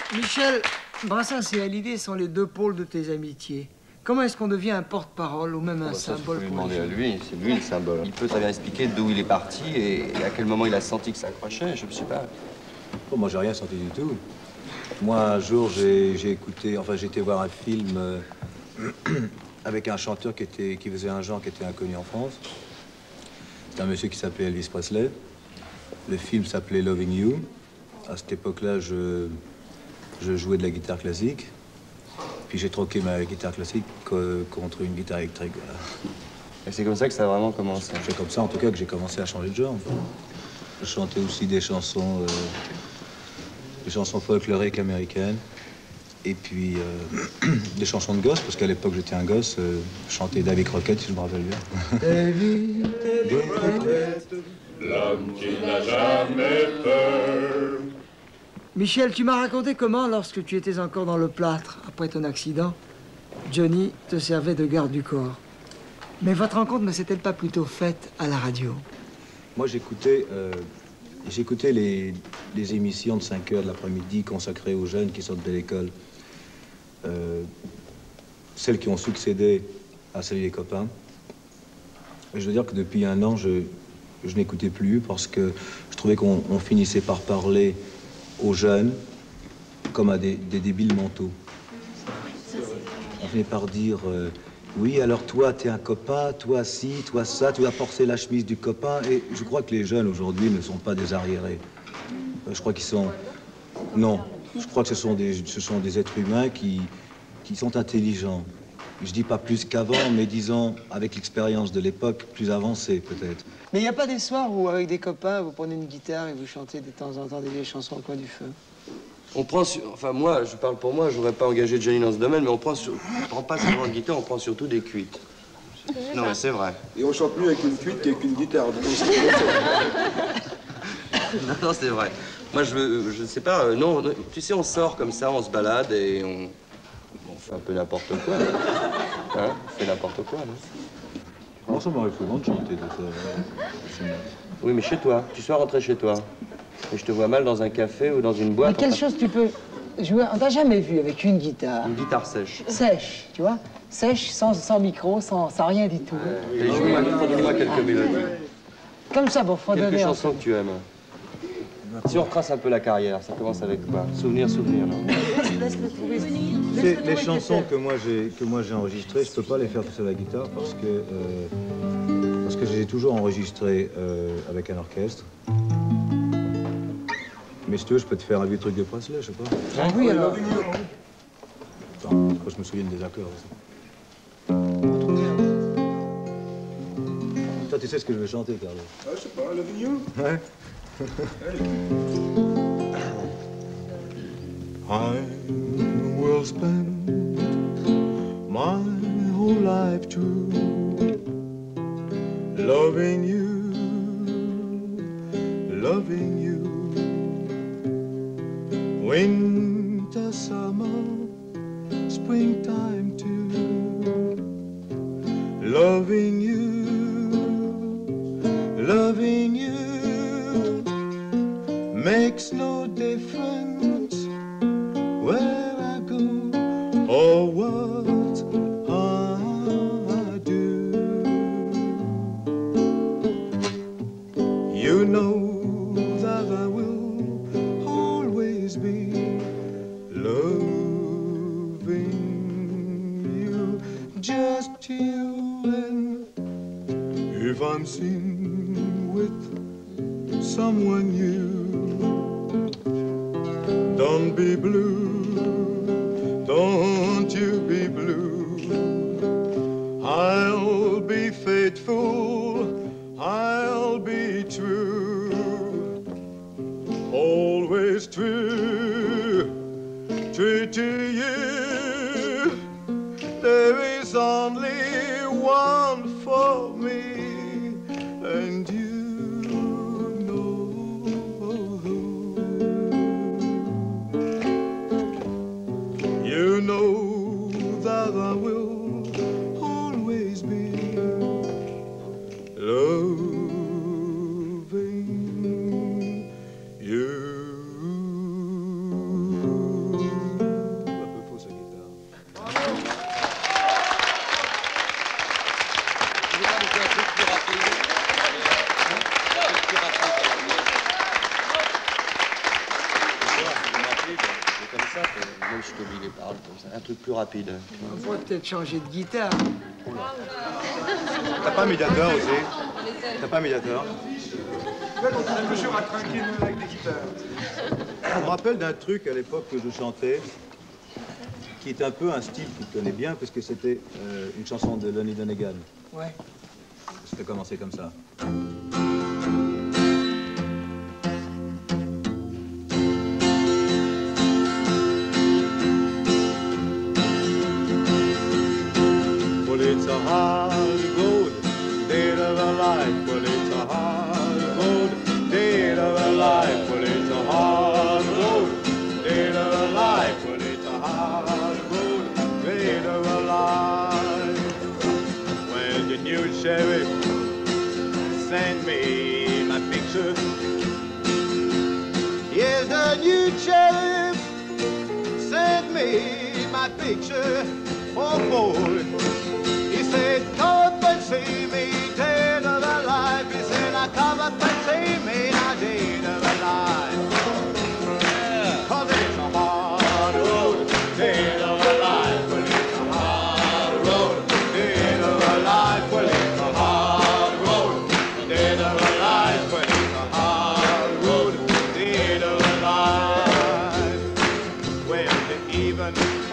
Michel, Brassens et Hallyday sont les deux pôles de tes amitiés. Comment est-ce qu'on devient un porte-parole ou même un symbole pour lui demander à lui, c'est lui le symbole. Il peut très bien expliquer d'où il est parti et à quel moment il a senti que ça accrochait, je ne sais pas. Oh, moi, j'ai rien senti du tout. Moi, un jour, j'ai écouté, enfin, j'ai été voir un film avec un chanteur qui faisait un genre qui était inconnu en France. C'était un monsieur qui s'appelait Elvis Presley. Le film s'appelait Loving You. À cette époque-là, je jouais de la guitare classique. Puis j'ai troqué ma guitare classique contre une guitare électrique. Voilà. Et c'est comme ça que ça a vraiment commencé? C'est comme ça, en tout cas, que j'ai commencé à changer de genre. Je chantais aussi des chansons folkloriques américaines. Et puis des chansons de gosse, parce qu'à l'époque, j'étais un gosse. Je chantais Davy Crockett, si je me rappelle bien. Davy Crockett, l'homme qui n'a jamais peur. Michel, tu m'as raconté comment, lorsque tu étais encore dans le plâtre, après ton accident, Johnny te servait de garde du corps. Mais votre rencontre ne s'est-elle pas plutôt faite à la radio? Moi, j'écoutais les émissions de 5 heures de l'après-midi consacrées aux jeunes qui sortent de l'école. Celles qui ont succédé à Salut les copains. Et je veux dire que depuis un an, je n'écoutais plus parce que je trouvais qu'on finissait par parler aux jeunes comme à des débiles mentaux. On finit par dire oui, alors toi, t'es un copain, toi ci, toi ça, tu vas porter la chemise du copain. Et je crois que les jeunes aujourd'hui ne sont pas des arriérés. Je crois qu'ils sont... Non, je crois que ce sont des êtres humains qui sont intelligents. Je dis pas plus qu'avant, mais disons, avec l'expérience de l'époque, plus avancée peut-être. Mais il n'y a pas des soirs où, avec des copains, vous prenez une guitare et vous chantez de temps en temps des vieilles chansons au coin du feu? On prend enfin, moi, je parle pour moi, je n'aurais pas engagé Johnny dans ce domaine, mais on prend pas seulement une guitare, on prend surtout des cuites. Non, mais c'est vrai. Et on chante mieux avec une cuite qu'avec une guitare. Non, c'est vrai. Moi, je sais pas, non, tu sais, on sort comme ça, on se balade et on fait un peu n'importe quoi. Hein? On fait n'importe quoi, non? Moi, ça m'aurait fait de chanter de ça. Oui, mais chez toi. Tu sois rentré chez toi. Et je te vois mal dans un café ou dans une boîte. Mais quelle chose tu peux jouer? On t'a jamais vu avec une guitare. Une guitare sèche. Sèche, tu vois? Sèche, sans micro, sans rien du tout. Et joue-moi quelques mélodies. Comme ça, bon, fredonner. Quelques chansons que tu aimes. Si on retrace un peu la carrière, ça commence avec quoi? Souvenir, non? Les chansons que moi j'ai enregistrées, je peux pas les faire tout seul à la guitare parce que j'ai toujours enregistré avec un orchestre. Mais si tu veux, je peux te faire un vieux truc de Presley, je sais pas. Ah oui, alors. Attends, je me souviens des accords aussi. Toi, tu sais ce que je vais chanter, Carlo? Ah, je sais pas, Loving You? Ouais. I will spend my whole life through loving you, loving you. Winter, summer, springtime too. Loving you, loving you makes no difference where I go or what I do. You know that I will always be loving you, just you. And if I'm seen with someone new, don't be blue, don't you be blue. I'll be faithful, I'll be true, always true, true to you. There is only one for me, and you. You know that I will always be loving you. ça, même si je t'oublie les paroles comme ça. Un truc plus rapide. On pourrait peut-être changer de guitare. T'as pas un médiateur aussi? T'as pas un médiateur? Là, on a toujours à trinquer avec des guitares. Je me rappelle d'un truc à l'époque que je chantais, qui est un peu un style que tu connais bien, parce que c'était une chanson de Lonnie Donegan. Ouais. C'était commencé comme ça. Well, it's a hard road, dead of a life. Well, it's a hard road, dead of a life. Well, it's a hard road, dead of a life. Well, it's a hard road, dead of a life. When the new sheriff sent me my picture, yes, the new sheriff sent me my picture. Oh boy, he said, come up and see me, dead or alive. He said, now come up and see me, now dead or alive. Yeah. 'Cause it's a hard road, dead or alive. Well, it's a hard road, dead or alive. Well, it's a hard road, dead or alive. Well, it's a hard road, dead or alive. Well, even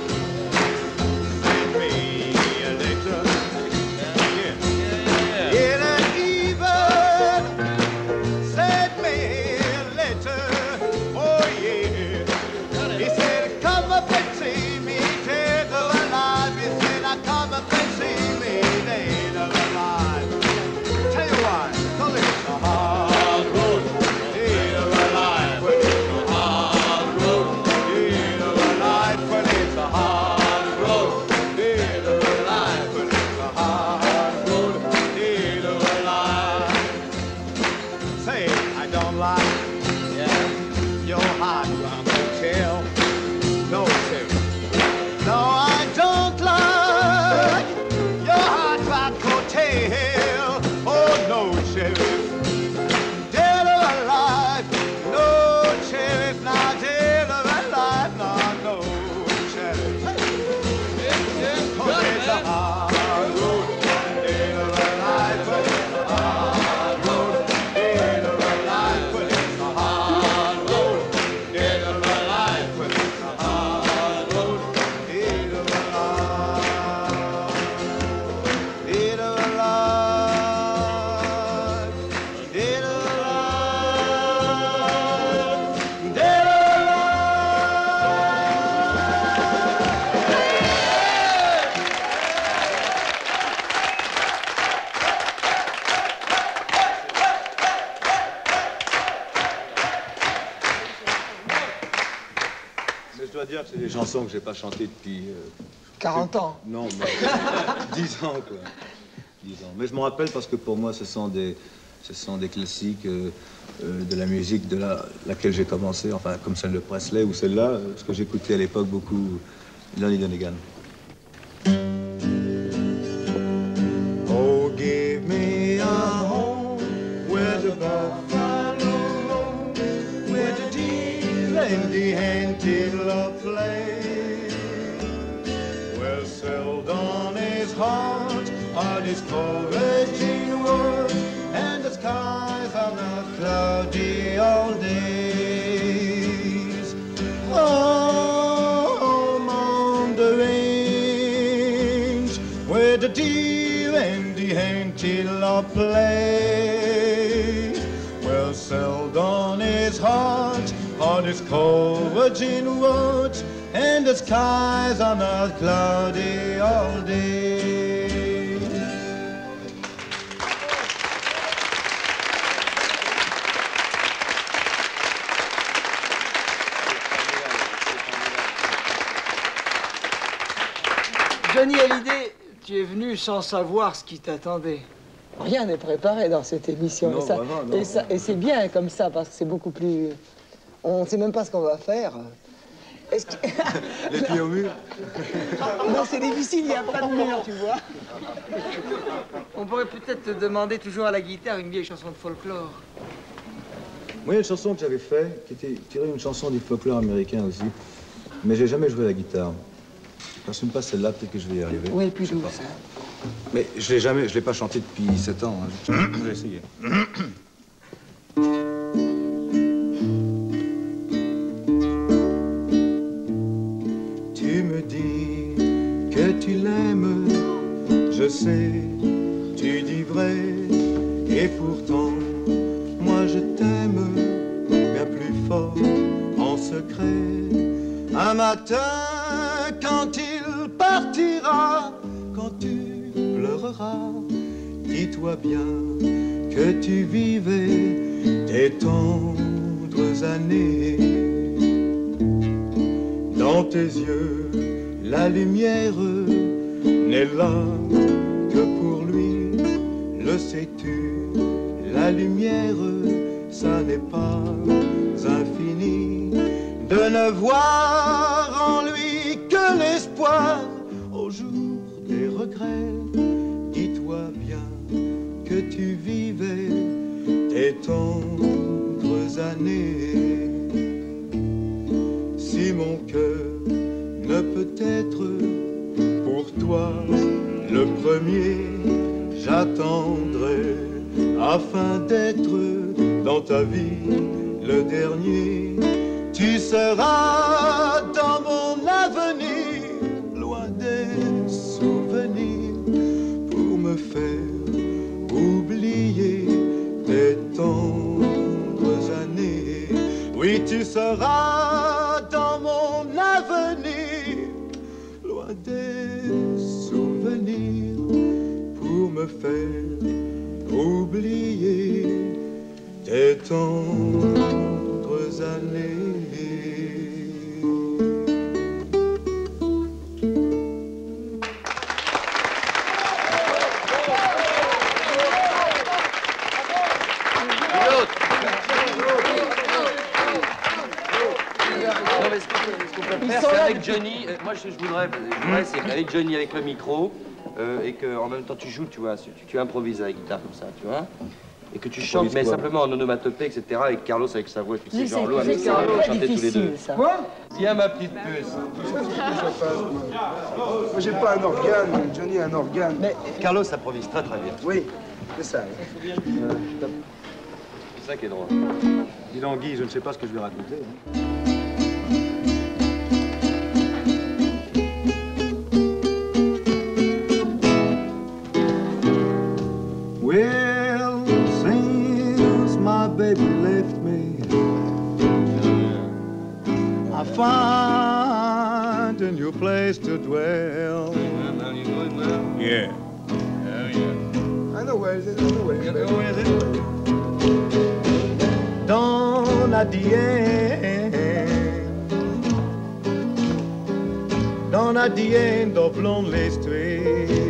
c'est des chansons que j'ai pas chantées depuis... 40 ans. Non, mais 10 ans, quoi. 10 ans. Mais je me rappelle parce que pour moi, ce sont des classiques de la musique de laquelle j'ai commencé, enfin, comme celle de Presley ou celle-là, parce que j'écoutais à l'époque beaucoup Lonnie Donegan. Oh, give me a home where the buffalo roam, where the deer and the antelope play, where seldom is heart or this courage in world, and the skies are not cloudy all days. Home on the range, where the deer and the antelope play, where seldom is heart or this courage in words, and the skies are not cloudy all day. Johnny Hallyday, tu es venu sans savoir ce qui t'attendait. Rien n'est préparé dans cette émission. Non, et ça, vraiment, non. et c'est bien comme ça, parce que c'est beaucoup plus... On ne sait même pas ce qu'on va faire. Est-ce que... Les pieds au mur. Non, c'est difficile, il n'y a pas de mur, tu vois. On pourrait peut-être te demander toujours à la guitare une vieille chanson de folklore. Moi, il y a une chanson que j'avais faite, qui était tirée d'une chanson du folklore américain aussi, Mais j'ai jamais joué à la guitare. J'assume pas celle-là, peut-être que je vais y arriver. Oui, plus doux, ça. Mais je l'ai pas chanté depuis 7 ans. Hein. Je vais essayer. Tu me dis que tu l'aimes, je sais, tu dis vrai, et pourtant, moi je t'aime bien plus fort, en secret. Un matin, quand il partira, quand tu pleureras, dis-toi bien que tu vivais tes tendres années. Dans tes yeux, la lumière n'est là que pour lui, le sais-tu, la lumière, ça n'est pas infini. De ne voir en lui que l'espoir au jour des regrets. Dis-toi bien que tu vivais tes tendres années. Si mon cœur ne peut être pour toi le premier, j'attendrai afin d'être dans ta vie le dernier. Tu seras dans mon avenir, loin des souvenirs, pour me faire oublier tes tendres années. Oui, tu seras dans mon avenir, loin des souvenirs, pour me faire oublier tes tendres années. Avec Johnny, moi je voudrais c'est avec Johnny avec le micro et que en même temps tu joues, tu vois, tu improvises à la guitare comme ça, tu vois, et que tu chantes mais simplement en onomatopée, etc. avec Carlos avec sa voix, tu sais, genre l'eau avec ça, chanter tous les deux. Quoi? Viens ma petite puce. Moi, j'ai pas un organe. Johnny a un organe. Mais Carlos improvise très très bien. Oui, c'est ça. C'est ça qui est drôle. Dis donc, Guy, je ne sais pas ce que je vais raconter. Hein. Well, since my baby left me, I find a new place to dwell. Yeah. I know where is it. I know where is it. Down at the end of Lonely Street.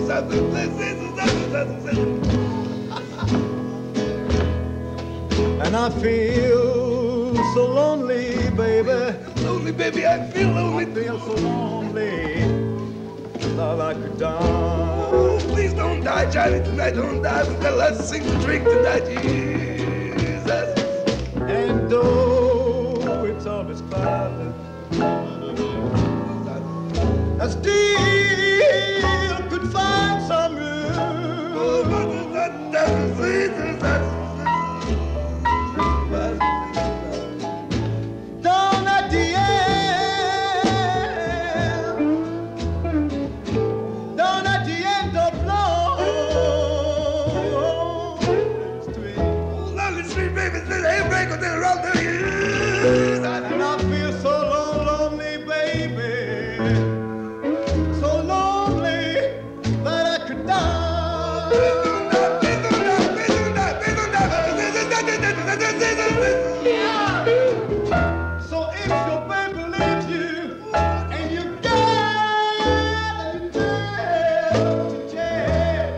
And I feel so lonely, baby. Lonely, baby, I feel lonely. I feel so lonely that I could die. Oh, please don't die, Johnny, tonight. Don't die. We got lots to sing and drink tonight, Jesus. And though it's always clouded, I still could find some room. Down at the end of Lonely Street. Lonely Street, baby, there's a break on the road. And I feel so lonely, baby. So lonely that I could die. So if your baby leaves you and you gotta to jail,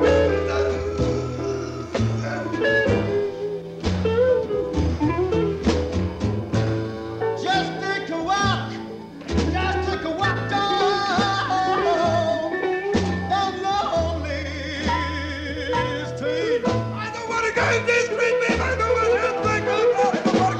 just take a walk down Lonely Street. I don't want to go in this street, baby. I don't want to think of it. I don't want to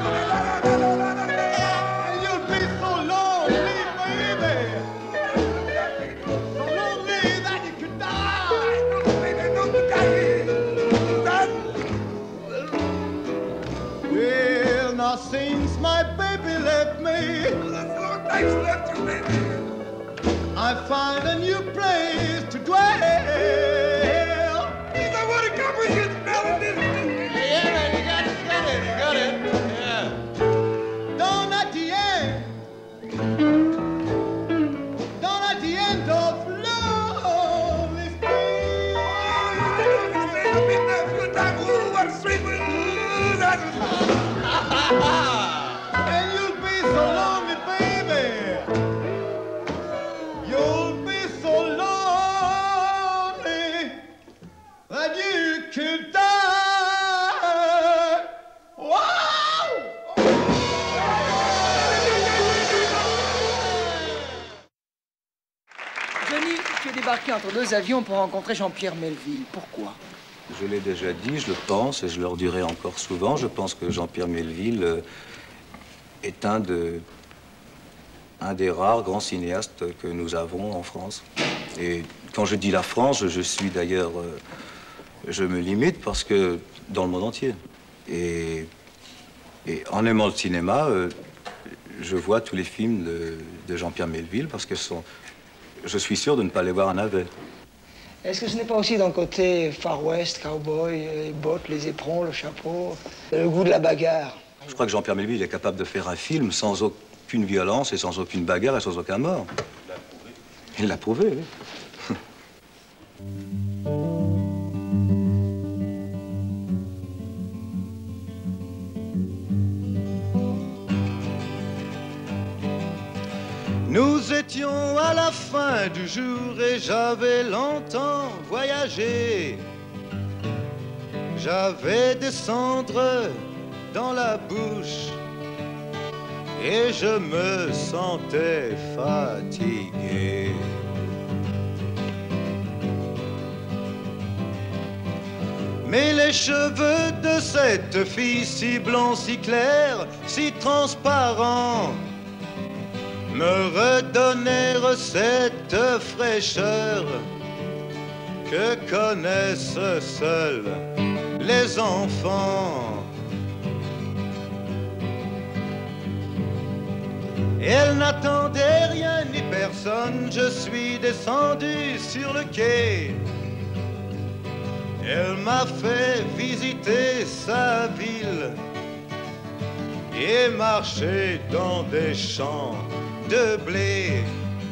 Well, now since my baby left me, I find a new place to dwell. I want to come with you, melody. Yeah, man, you got it. Yeah. Down at the end of lonely street. I've been there a few times. Ooh, what a sweet blues. And you'll be so lonely, baby. You'll be so lonely that you could die. Wow! Johnny, tu es débarqué entre deux avions pour rencontrer Jean-Pierre Melville. Pourquoi? Je l'ai déjà dit, je le pense, et je le redirai encore souvent. Je pense que Jean-Pierre Melville est un des rares grands cinéastes que nous avons en France. Et quand je dis la France, je suis d'ailleurs... je me limite parce que dans le monde entier. Et en aimant le cinéma, je vois tous les films de Jean-Pierre Melville parce que je suis sûr de ne pas les voir à navet. Est-ce que ce n'est pas aussi dans le côté Far West, cowboy, les bottes, les éperons, le chapeau, le goût de la bagarre? Je crois que Jean-Pierre Melville est capable de faire un film sans aucune violence et sans aucune bagarre et sans aucun mort. Il l'a prouvé, oui. Nous étions à la fin du jour et j'avais longtemps voyagé. J'avais des cendres dans la bouche et je me sentais fatigué. Mais les cheveux de cette fille si blonds, si clairs, si transparents me redonnèrent cette fraîcheur que connaissent seuls les enfants. Elle n'attendait rien ni personne, je suis descendu sur le quai. Elle m'a fait visiter sa ville et marcher dans des champs de blé.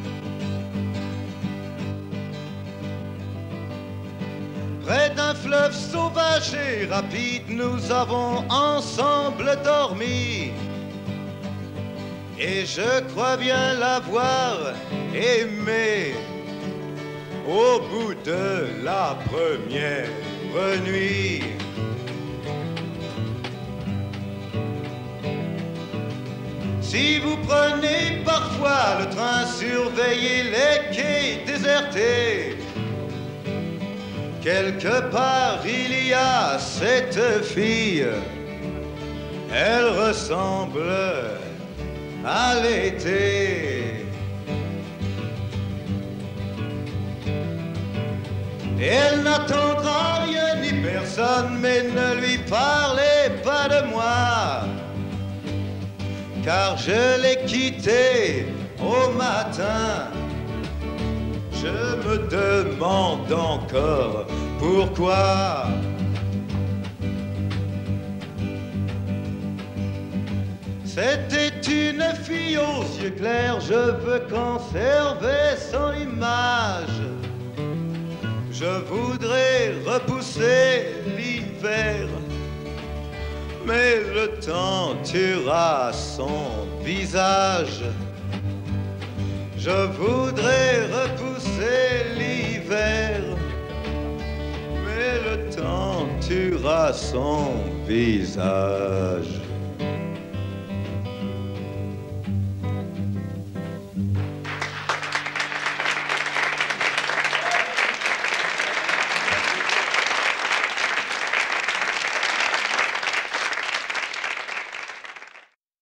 Près d'un fleuve sauvage et rapide, nous avons ensemble dormi. Et je crois bien l'avoir aimé au bout de la première nuit. Si vous prenez parfois le train, surveillez les quais désertés. Quelque part il y a cette fille, elle ressemble à l'été. Elle n'attendra rien ni personne, mais ne lui parlez pas de moi. Car je l'ai quitté au matin. Je me demande encore pourquoi. C'était une fille aux yeux clairs, je veux conserver son image. Je voudrais repousser l'hiver, mais le temps tuera son visage. Je voudrais repousser l'hiver, mais le temps tuera son visage.